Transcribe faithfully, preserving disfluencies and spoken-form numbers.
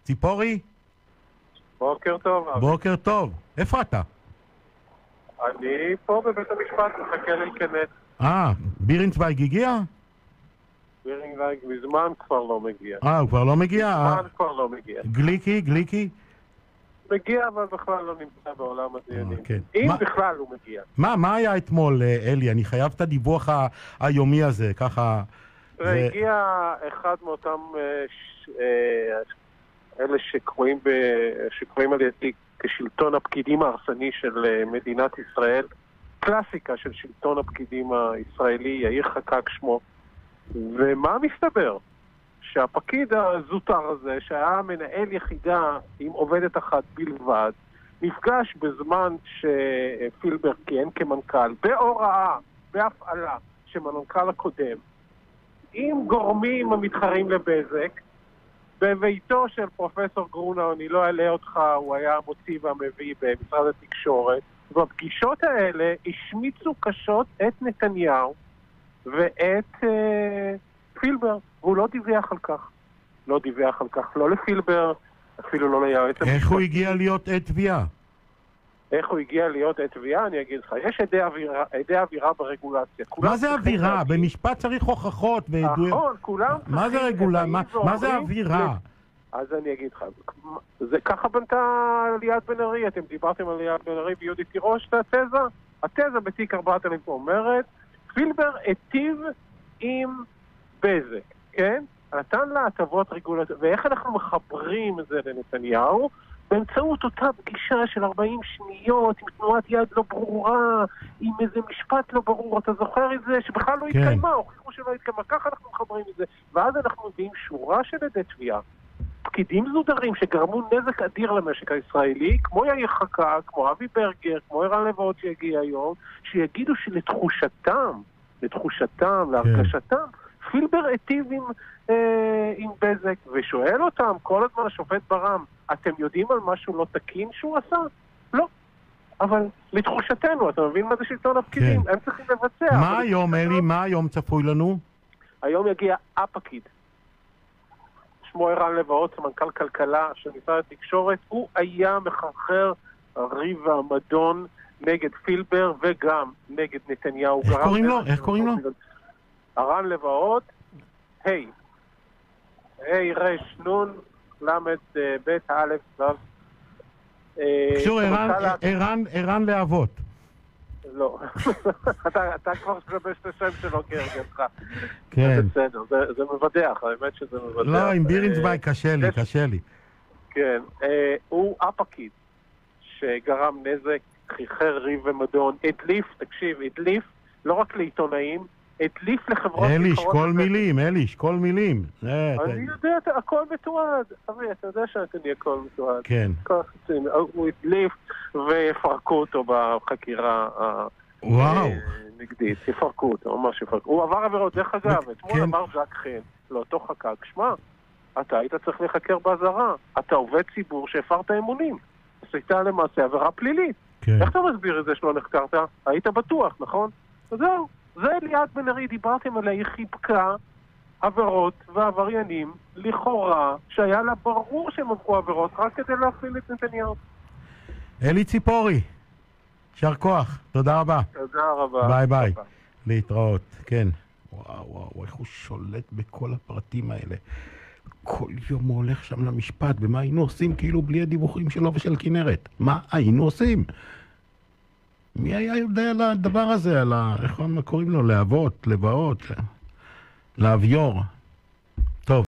ציפורי? בוקר טוב. בוקר טוב. איפה אתה? אני פה בבית המשפט, מחכה להיכנס. אה, בירנצוויג הגיע? בירנצוויג מזמן כבר לא מגיע. אה, הוא כבר לא מגיע? מזמן כבר לא מגיע. גליקי, גליקי? מגיע, אבל בכלל לא נמצא בעולם הדיונים. כן. אם מה- בכלל הוא מגיע. מה, מה היה אתמול, אה, אלי? אני חייב את הדיווח ה- היומי הזה, ככה... זה- והגיע אחד מאותם אה, ש- אה, אלה שקרואים ב- שקרואים על ידי כשלטון הפקידים ההרסני של אה, מדינת ישראל, קלאסיקה של שלטון הפקידים הישראלי, יאיר חקק שמו. ומה מסתבר? שהפקיד הזוטר הזה, שהיה מנהל יחידה עם עובדת אחת בלבד, נפגש בזמן שפילבר כיהן כמנכ"ל, בהוראה, בהפעלה של המנכ"ל הקודם, עם גורמים המתחרים לבזק, בביתו של פרופסור גרונאו, אני לא אעלה אותך, הוא היה המוציא והמביא במשרד התקשורת, ובפגישות האלה השמיצו קשות את נתניהו ואת אה, פילבר, והוא לא דיווח על כך. לא דיווח על כך, לא לפילבר, אפילו לא ליועץ המשפטי. איך הוא הגיע להיות עד תביעה? איך הוא הגיע להיות עד תביעה? אני אגיד לך, יש עדי אווירה, עדי אווירה ברגולציה. מה זה אווירה? במשפט צריך הוכחות ועדויות. נכון, כולם מה זה רגולה? מה- מה זה אווירה? אז אני אגיד לך, זה ככה בנתה ליאת בן ארי, אתם דיברתם על ליאת בן ארי ויהודית תירוש את התזה? התזה בתיק ארבעת אלפים אומרת, פילבר היטיב עם בזק, כן? נתן לה הטבות רגולטוריות, ואיך אנחנו מחברים את זה לנתניהו? באמצעות אותה פגישה של ארבעים שניות, עם תנועת יד לא ברורה, עם איזה משפט לא ברור, אתה זוכר את זה? שבכלל לא כן. התקיימה, הוכיחו שלא התקיימה, ככה אנחנו מחברים את זה. ואז אנחנו מביאים שורה של עדי תביעה. פקידים זוטרים שגרמו נזק אדיר למשק הישראלי, כמו יאיר חקק, כמו אבי ברגר, כמו ערן לבאות שהגיע היום, שיגידו שלתחושתם, לתחושתם, להרגשתם, פילבר היטיב עם, אה, עם בזק, ושואל אותם כל הזמן השופט ברם, אתם יודעים על משהו לא תקין שהוא עשה? לא. אבל לתחושתנו, אתה מבין מה זה שלטון הפקידים? כן. הם צריכים לבצע. מה היום, אלי? מה היום צפוי לנו? היום יגיע הפקיד. שמו ערן לבאות, סמנכ"ל כלכלה של משרד התקשורת, הוא היה מחרחר הריב והמדון נגד פילבר וגם נגד נתניהו. איך קוראים לו? איך קוראים לו? ערן לבאות, היי. היי רש נון, למד בית א' ו'. קשור, ערן, ערן להבות. לא. אתה, אתה כבר שגבש את השם שלו כהרגלך. כן. זה בסדר, זה, זה מבדח, האמת שזה מבדח. לא, עם בירנצוויג קשה לי, קשה לי. כן, הוא הפקיד שגרם נזק, חיחר ריב ומדון, הדליף, תקשיב, הדליף, לא רק לעיתונאים, הדליף לחברות... אלי, שקול מילים, אלי, שקול מילים. אני יודע, הכל מתועד. אבי, אתה יודע שאני הכל מתועד. כן. הוא הדליף ויפרקו אותו בחקירה הנגדית. יפרקו אותו, ממש יפרקו. הוא עבר עבירות, דרך אגב, אתמול אמר ז'ק חן, לאותו חקק, שמע, אתה היית צריך לחקר באזהרה. אתה עובד ציבור שהפרת אמונים. עשית למעשה עבירה פלילית. איך אתה מסביר את זה שלא נחקרת? היית בטוח, נכון? זהו. זה ליאת בן ארי, דיברתם עליה, היא חיבקה עבירות ועבריינים לכאורה, שהיה לה ברור שהם עברו עבירות רק כדי להפליל את נתניהו. אלי ציפורי, שר כוח, תודה רבה. תודה רבה. ביי ביי. להתראות, כן. וואו וואו, איך הוא שולט בכל הפרטים האלה. כל יום הוא הולך שם למשפט, ומה היינו עושים כאילו בלי הדיווחים שלו ושל כנרת? מה היינו עושים? מי היה יודע על הדבר הזה, על ה... איך קוראים לו? להבות, לבאות, להביור.